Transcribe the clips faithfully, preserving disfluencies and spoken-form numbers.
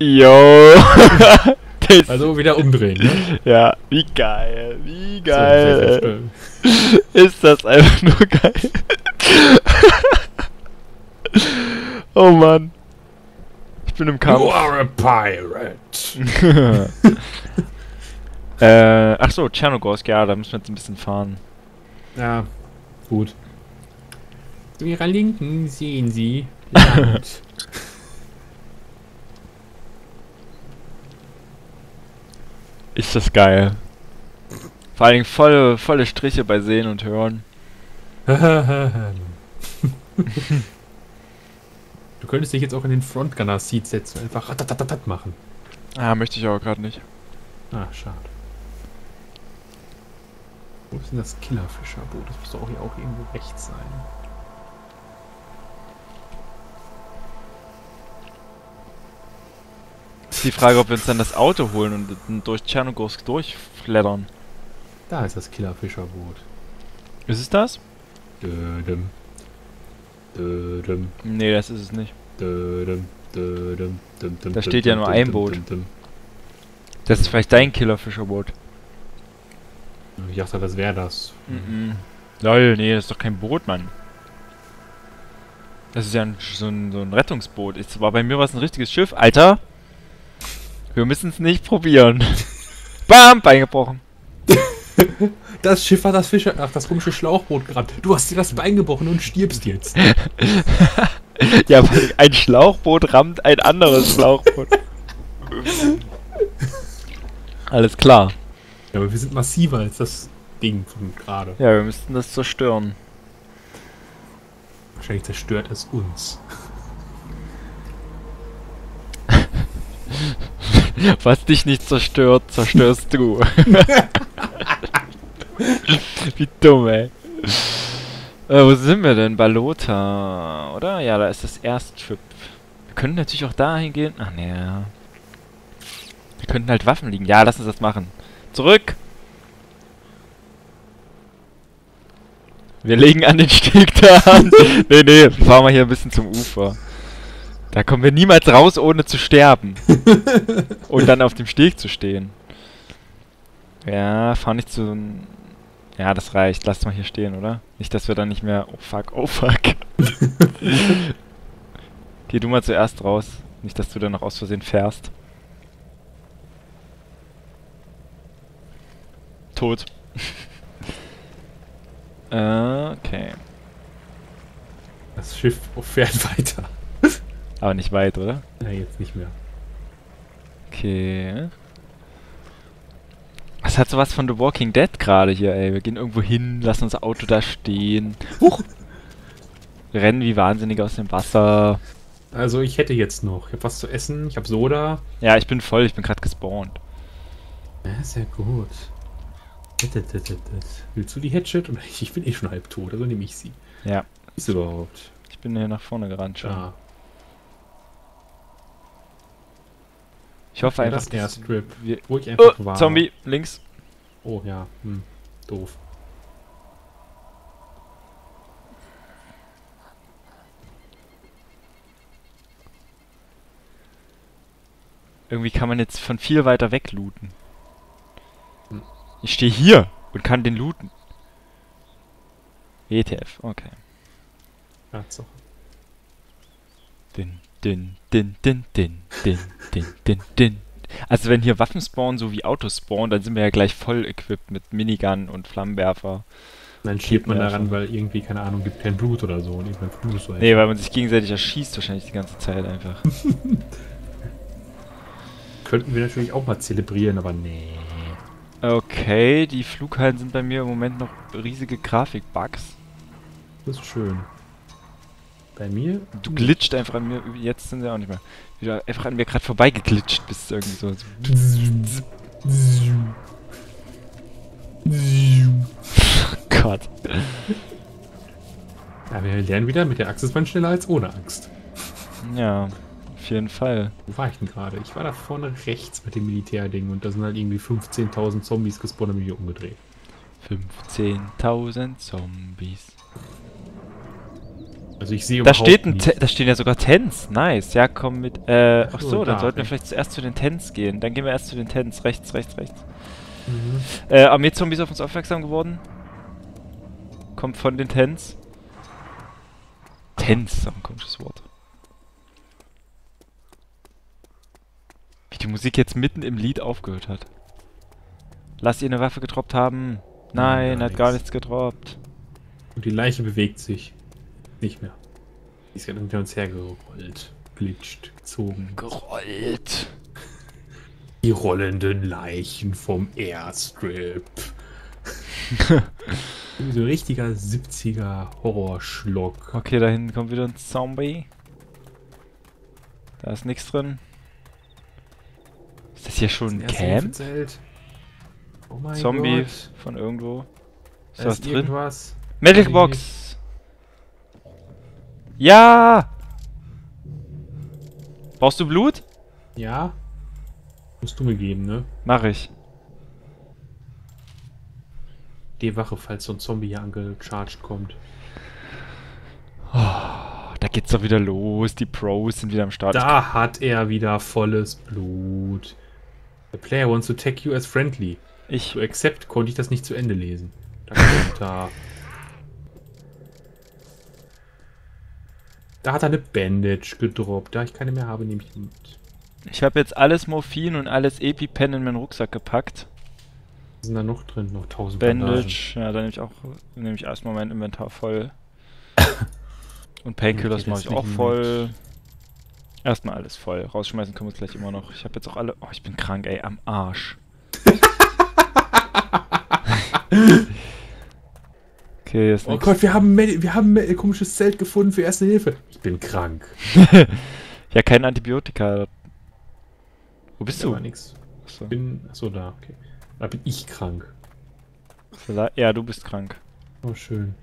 Yo! Also wieder umdrehen, ne? Ja, wie geil, wie geil. So, ist das einfach nur geil. Oh Mann. Ich bin im Kampf. You are a pirate. äh, ach so, Tschernogorsk, ja, da müssen wir jetzt ein bisschen fahren. Ja, gut. Zu ihrer Linken sehen Sie Land. Ist das geil. Vor allen Dingen volle, volle Striche bei Sehen und Hören. Du könntest dich jetzt auch in den Frontgunner-Seat setzen und einfach ratatatat machen. Ah, möchte ich aber gerade nicht. Ah, schade. Wo ist denn das Killerfischerboot? Das muss doch auch hier auch irgendwo rechts sein. Ist die Frage, ob wir uns dann das Auto holen und dann durch Tschernogorsk durchfleddern. Da ist das Killerfischerboot. Ist es das? Dödem. Dödem. Nee, das ist es nicht. Dödem. Dödem. Dödem. Da steht ja nur ein Boot. Das ist vielleicht dein Killerfischerboot. Ich dachte, das wäre das. Mhm. Lol, nee, das ist doch kein Boot, Mann. Das ist ja ein, so, ein, so ein Rettungsboot. Jetzt war bei mir was ein richtiges Schiff. Alter! Wir müssen es nicht probieren. Bam! Bein gebrochen. Das Schiff war das Fischer. Ach, das komische Schlauchboot gerade. Du hast dir das Bein gebrochen und stirbst jetzt. Ja, weil ein Schlauchboot rammt ein anderes Schlauchboot. Alles klar. Ja, aber wir sind massiver als das Ding von gerade. Ja, wir müssten das zerstören. Wahrscheinlich zerstört es uns. Was dich nicht zerstört, zerstörst du. Wie dumm, ey. Äh, wo sind wir denn? Balota, oder? Ja, da ist das Airstrip. Wir können natürlich auch dahin gehen. Ach, nee. Wir könnten halt Waffen liegen. Ja, lass uns das machen. Zurück! Wir legen an den Steg da an. Nee, nee, fahren wir hier ein bisschen zum Ufer. Da kommen wir niemals raus, ohne zu sterben. Und dann auf dem Steg zu stehen. Ja, fahr nicht zu... Ja, das reicht. Lass mal hier stehen, oder? Nicht, dass wir dann nicht mehr... Oh fuck, oh fuck. Geh du mal zuerst raus. Nicht, dass du dann noch aus Versehen fährst. Tot. Okay. Das Schiff fährt weiter. Aber nicht weit, oder? Ja, jetzt nicht mehr. Okay. Was hat sowas von The Walking Dead gerade hier, ey? Wir gehen irgendwo hin, lassen unser Auto da stehen. Huch! Wir rennen wie Wahnsinnige aus dem Wasser. Also ich hätte jetzt noch. Ich habe was zu essen, ich habe Soda. Ja, ich bin voll, ich bin gerade gespawnt. Ja, sehr gut. Willst du die Hatchet? Ich bin eh schon halb tot, also nehme ich sie. Ja. Ist überhaupt? Ich bin hier nach vorne gerannt schon. Ja. Ich hoffe Ja, einfach, das Airstrip, wir wo ich einfach oh, war. Zombie, links. Oh ja, hm, doof. Irgendwie kann man jetzt von viel weiter weg looten. Hm. Ich stehe hier und kann den looten. W T F, okay. Tatsache. Din, din, din, din, din, din, din, din, din. Also wenn hier Waffen spawnen, so wie Autos spawnen, dann sind wir ja gleich voll equipped mit Minigun und Flammenwerfer. Dann schiebt man daran, weil irgendwie, keine Ahnung, gibt kein Blut oder so. Und irgendwann blutest du Nee, weil man sich gegenseitig erschießt wahrscheinlich die ganze Zeit einfach. Könnten wir natürlich auch mal zelebrieren, aber nee. Okay, die Flughallen sind bei mir im Moment noch riesige Grafikbugs. Das ist schön. Bei mir? Du glitscht einfach an mir, jetzt sind sie auch nicht mehr. Wieder einfach an mir gerade vorbei geglitscht bist du irgendwie so. Oh Gott. Ja, wir lernen wieder, mit der Axt ist man schneller als ohne Axt. Ja, auf jeden Fall. Wo war ich denn gerade? Ich war da vorne rechts mit dem Militärding und da sind halt irgendwie fünfzehntausend Zombies gespawnt und mich hier umgedreht. fünfzehntausend Zombies. Also ich sehe Da überhaupt steht ein nichts. Te da stehen ja sogar Tents. Nice. Ja, komm mit. Äh, ach so, so, dann da, sollten wir okay. vielleicht zuerst zu den Tents gehen. Dann gehen wir erst zu den Tents. Rechts, rechts, rechts. Mhm. Äh, Armee-Zombies auf uns aufmerksam geworden. Kommt von den Tents. Tents ist auch ein komisches Wort. Wie die Musik jetzt mitten im Lied aufgehört hat. Lass ihr eine Waffe gedroppt haben. Nein, Gar hat gar nichts. nichts gedroppt. Und die Leiche bewegt sich. Nicht mehr. Die ist ja hinter uns hergerollt. Glitscht, gezogen. Gerollt. Die rollenden Leichen vom Airstrip. So ein richtiger siebziger Horrorschlock. Okay, da hinten kommt wieder ein Zombie. Da ist nichts drin. Ist das hier schon ein Das erste Camp? Hilfezelt. Oh mein Zombie Gott. von irgendwo. Ist Da da was ist drin? irgendwas. Medical Box! Ja! Brauchst du Blut? Ja? Musst du mir geben, ne? Mach ich. Die Wache, falls so ein Zombie hier angecharged kommt. Oh, da geht's doch wieder los. Die Pros sind wieder am Start. Da hat er wieder volles Blut. The player wants to take you as friendly. Ich. To accept konnte ich das nicht zu Ende lesen. Da kommt da. Da hat er eine Bandage gedroppt. Da ich keine mehr habe, nehme ich die mit. Ich habe jetzt alles Morphin und alles EpiPen in meinen Rucksack gepackt. Was sind da noch drin? Noch tausend Bandagen. Bandage, ja, dann nehme ich auch, nehme ich erstmal mein Inventar voll. Und Painkillers Die mache ich auch restlichen voll. Erstmal alles voll. Rausschmeißen können wir uns gleich immer noch. Ich habe jetzt auch alle. Oh, ich bin krank, ey, am Arsch. Okay, jetzt Oh nix. Gott, wir haben, Medi- wir haben ein komisches Zelt gefunden für Erste Hilfe. Ich bin krank. Ja, kein Antibiotika. Wo bist Da du? war nix. Achso. Bin, achso, da, okay. Da bin ich krank. Vielleicht- Ja, du bist krank. Oh, schön.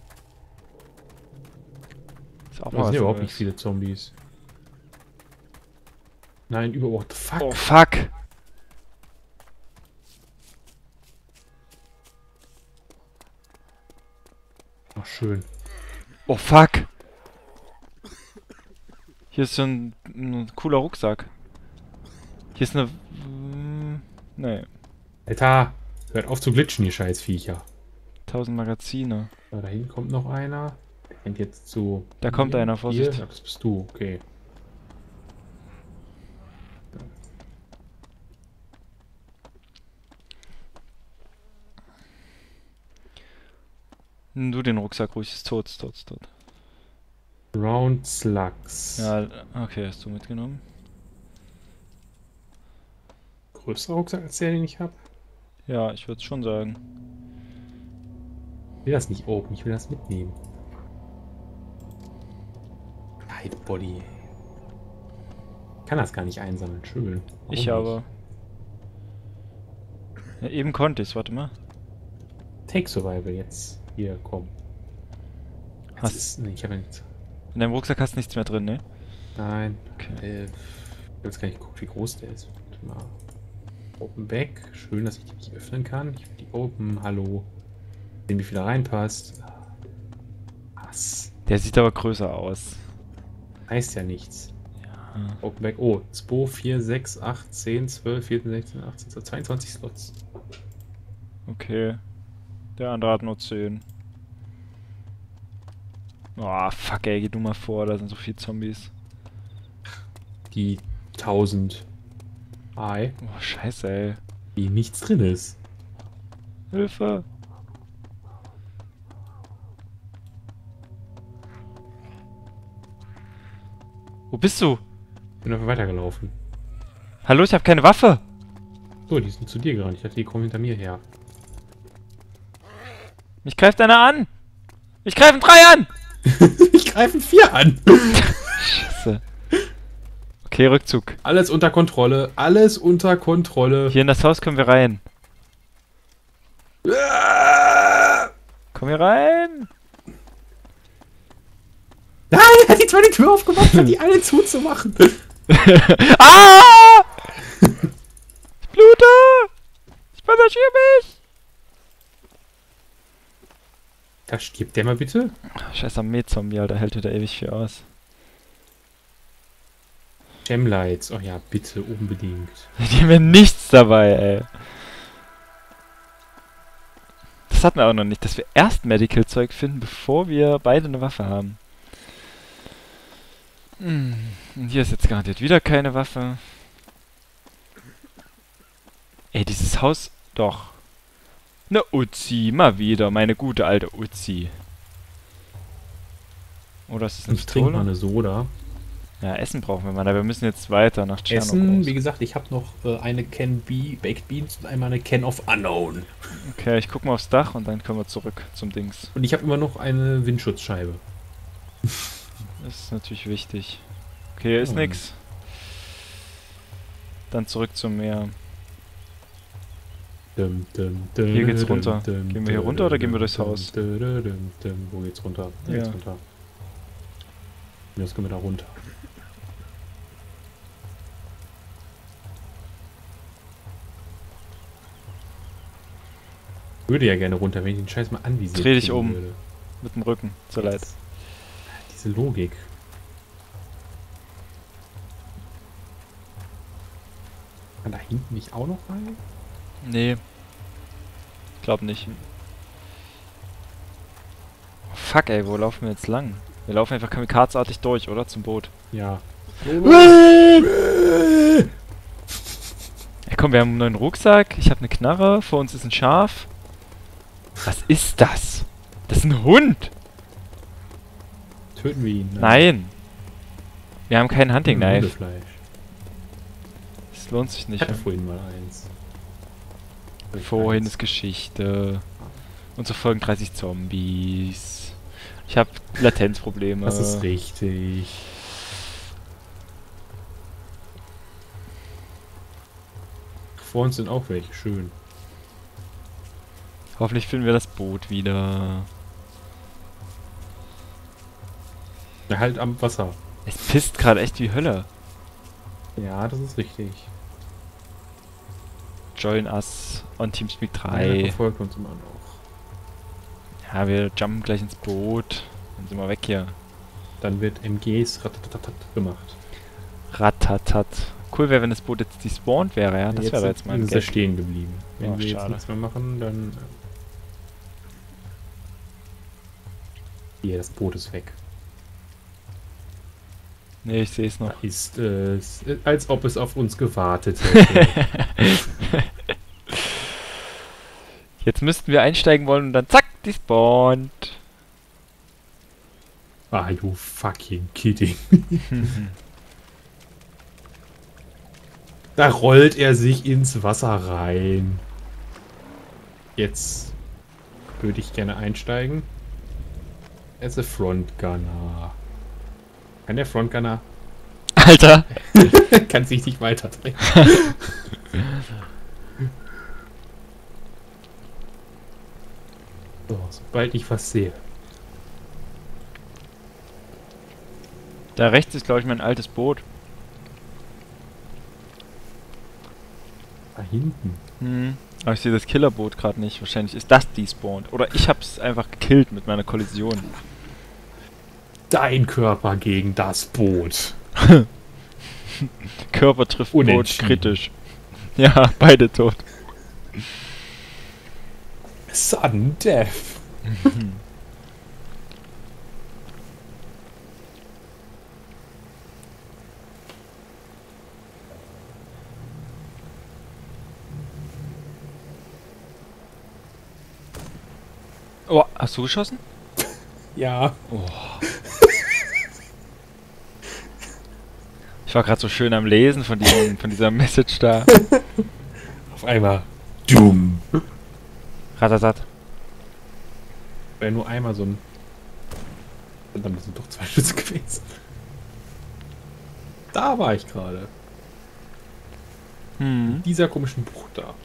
Ist auch Da mal sind was ja überhaupt Neues. nicht viele Zombies. Nein, über... What the fuck? Oh, fuck! Ach, schön. Oh, fuck! Hier ist so ein, ein cooler Rucksack. Hier ist eine... mm, Nee. Alter, hört auf zu glitschen, ihr Scheißviecher. tausend Magazine. So, da hinten kommt noch einer. Der rennt jetzt zu... Da kommt hier, einer, Vorsicht. Hier. Ja, das bist du, okay. Nimm du den Rucksack ruhig, ist tot, ist tot, ist tot. Round Slugs. Ja, okay, hast du mitgenommen. Größerer Rucksack als der, den ich habe? Ja, ich würde schon sagen. Ich will das nicht open, ich will das mitnehmen. Light Body. Ich kann das gar nicht einsammeln, schön. Warum Ich nicht? aber. Ja, eben konnte ich's, warte mal. Take Survival jetzt. Hier, komm. Hast- Was ist, nee, ich habe nicht. In deinem Rucksack hast du nichts mehr drin, ne? Nein. Okay. Äh, ich hab jetzt gar nicht geguckt, wie groß der ist. Warte mal. Open Back. Schön, dass ich die nicht öffnen kann. Ich will die Open. Hallo. Sehen, wie viel da reinpasst. Was? Der sieht aber größer aus. Heißt ja nichts. Ja. Open Back. Oh, zwei, vier, sechs, acht, zehn, zwölf, vierzehn, sechzehn, achtzehn, so zweiundzwanzig Slots. Okay. Der andere hat nur zehn. Oh, fuck, ey, geh du mal vor, da sind so viele Zombies. Die tausend Ei, Oh, scheiße, ey. die nichts drin ist. Hilfe! Wo bist du? Bin einfach weitergelaufen. Hallo, ich habe keine Waffe! So, die sind zu dir gerannt. Ich dachte, die kommen hinter mir her. Mich greift einer an! Ich greife drei an! Ich greife vier an. Scheiße. Okay, Rückzug. Alles unter Kontrolle. Alles unter Kontrolle. Hier in das Haus können wir rein. Ah! Komm hier rein! Nein, er hat die zweite Tür aufgemacht, hat die alle zuzumachen. Ah! Ich blute! Ich bandagiere mich! Ich Da stirbt der mal bitte. Scheiß Armee-Zombie, Alter, hält wieder ewig viel aus. Gemlights, oh ja, bitte, unbedingt. Die haben ja nichts dabei, ey. Das hatten wir auch noch nicht, dass wir erst Medical-Zeug finden, bevor wir beide eine Waffe haben. Hm. Und hier ist jetzt garantiert wieder keine Waffe. Ey, dieses Haus... Doch. Ne Uzi, mal wieder. Meine gute alte Uzi. Oder ist das eine Ich trinke mal Pistole? eine Soda. Ja, Essen brauchen wir mal. Aber wir müssen jetzt weiter nach Tschernobyl. Essen, wie gesagt, ich habe noch äh, eine Can B Baked Beans und einmal eine Can of Unknown. Okay, ich guck mal aufs Dach und dann können wir zurück zum Dings. Und ich habe immer noch eine Windschutzscheibe. Das ist natürlich wichtig. Okay, hier ist Oh. nix. Dann zurück zum Meer. Dum, dum, dum, Hier geht's dum, runter. dum, Gehen wir hier dum, runter oder gehen wir dum, durchs dum, Haus? dum, dum, dum. Wo geht's runter? Hier Ja. geht's runter. Jetzt können wir da runter. Würde ja gerne runter, wenn ich den Scheiß mal anvisiert Dreh dich kriegen um. würde. Mit dem Rücken. So leid. Diese Logik. Kann da hinten nicht auch noch rein? Nee. Glaub nicht. Oh, fuck, ey, wo laufen wir jetzt lang? Wir laufen einfach kamikazeartig durch, oder? Zum Boot. Ja. Ey, komm, wir haben einen neuen Rucksack. Ich habe eine Knarre. Vor uns ist ein Schaf. Was ist das? Das ist ein Hund. Töten wir ihn. Nein. Wir haben kein Hunting Knife. Hundefleisch. Das lohnt sich Ich nicht. hatte vorhin mal eins. Vorhin ist Geschichte. Und so folgen dreißig Zombies. Ich habe Latenzprobleme. Das ist richtig. Vor uns sind auch welche. Schön. Hoffentlich finden wir das Boot wieder. Na, halt am Wasser. Es pisst gerade echt wie Hölle. Ja, das ist richtig. Join us on Teamspeak Einer drei. verfolgt uns immer noch. Ja, wir jumpen gleich ins Boot. Dann sind wir weg hier. Dann wird M Gs ratatatat gemacht. Ratatat. Cool wäre, wenn das Boot jetzt despawnt wäre, ja. Das wäre jetzt mal ein ist er Gag. stehen geblieben. Wenn Ach, wir jetzt schade. nichts mehr machen, dann... äh, Hier, das Boot ist weg. Nee, ich sehe es noch. Da ist es, äh, als ob es auf uns gewartet hätte. Jetzt müssten wir einsteigen wollen und dann zack, despawnt. Are you fucking kidding? Da rollt er sich ins Wasser rein. Jetzt würde ich gerne einsteigen. As a Frontgunner. Kann der Frontgunner? Alter. Kann sich nicht weiter drehen. So, sobald ich was sehe. Da rechts ist, glaube ich, mein altes Boot. Da hinten. Hm. Aber ich sehe das Killerboot gerade nicht. Wahrscheinlich ist das despawned. Oder ich hab's einfach gekillt mit meiner Kollision. Dein Körper gegen das Boot. Körper trifft Boot Unentschieden. kritisch. Ja, beide tot. Sudden Death. Oh, hast du geschossen? Ja. Ich war gerade so schön am Lesen von, diesem, von dieser Message da. Auf einmal. Dumm. Ratatat. Wäre nur einmal so ein... Dann sind doch zwei Schüsse gewesen. Da war ich gerade. Hm. Dieser komischen Buch da.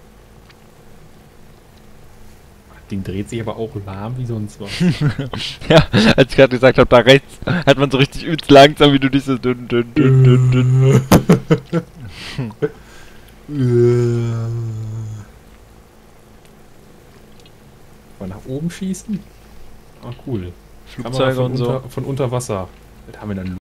Ding dreht sich aber auch lahm wie sonst was. Ja, als ich gerade gesagt habe, da rechts hat man so richtig übelst langsam, wie du dich so dünn, dünn, dünn, dünn, dünn. Mal nach oben schießen? Ah, cool. Flugzeuge von und so. Unter, von unter Wasser. Was haben wir dann?